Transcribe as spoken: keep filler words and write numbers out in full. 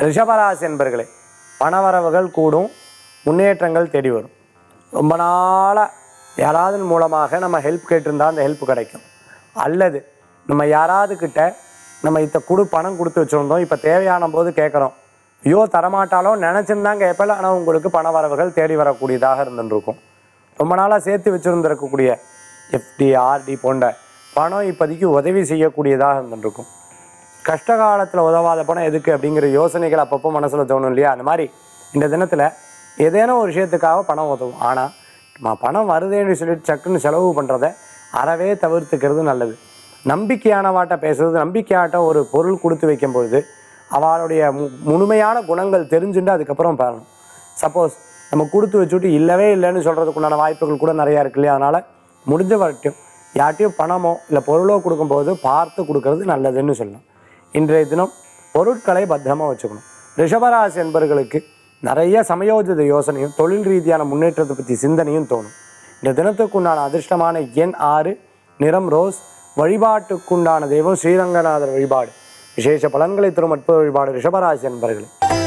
ரிஷபராசி என்பர்களே, பணவரவுகள் கூடும், முன்னேற்றங்கள் தேடி வரும். ரொம்ப நாளாக யாராவது மூலமாக நம்ம ஹெல்ப் கேட்டிருந்தால் அந்த ஹெல்ப் கிடைக்கும். அல்லது நம்ம யாராவது கிட்ட நம்ம இத்த கொடு பணம் கொடுத்து வச்சுருந்தோம், இப்போ தேவையான போது கேட்குறோம், ஐயோ தரமாட்டாலோ நினச்சிருந்தாங்க கேட்பல, ஆனால் உங்களுக்கு பண வரவுகள் தேடி வரக்கூடியதாக இருந்துருக்கும். ரொம்ப நாளாக சேர்த்து வச்சுருந்துருக்கக்கூடிய எஃப்டி ஆர்டி போன்ற பணம் இப்போதைக்கு உதவி செய்யக்கூடியதாக இருந்துருக்கும். கஷ்ட காலத்தில் உதவாத பணம் எதுக்கு அப்படிங்கிற யோசனைகள் அப்பப்போ மனசில் தோணும் இல்லையா? அந்த மாதிரி இந்த தினத்தில் ஏதேனும் ஒரு விஷயத்துக்காக பணம் உதவும். ஆனால் நம்ம பணம் வருதேன்னு சொல்லிட்டு சக்குன்னு செலவு பண்ணுறதை அறவே தவிர்த்துக்கிறது நல்லது. நம்பிக்கையானவாட்ட பேசுறது, நம்பிக்கையாட்ட ஒரு பொருள் கொடுத்து வைக்கும்பொழுது அவளுடைய மு முழுமையான குணங்கள் தெரிஞ்சுட்டு அதுக்கப்புறம் பாருணும். சப்போஸ் நம்ம கொடுத்து வச்சுட்டு இல்லவே இல்லைன்னு சொல்கிறதுக்குண்டான வாய்ப்புகள் கூட நிறையா இருக்கு இல்லையா? அதனால் முடிஞ்ச வரைக்கும் யார்ட்டையும் பணமோ இல்லை பொருளோ கொடுக்கும்போது பார்த்து கொடுக்கறது நல்லதுன்னு சொல்லலாம். இன்றைய தினம் பொருட்களை பத்திரமாக வச்சுக்கணும். ரிஷபராசி என்பவர்களுக்கு நிறைய சமயோஜித யோசனையும் தொழில் ரீதியான முன்னேற்றத்தை பற்றி சிந்தனையும் தோணும். இந்த தினத்துக்குண்டான அதிர்ஷ்டமான எண் ஆறு, நிறம் ரோஸ், வழிபாட்டுக்குண்டான தெய்வம் ஸ்ரீரங்கநாதர் வழிபாடு. விசேஷ பலன்களை தரும் அற்புத வழிபாடு ரிஷபராசி என்பவர்களே.